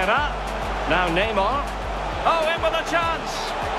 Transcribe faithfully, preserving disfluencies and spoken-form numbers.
Herrera. Now Neymar. Oh, in with a chance.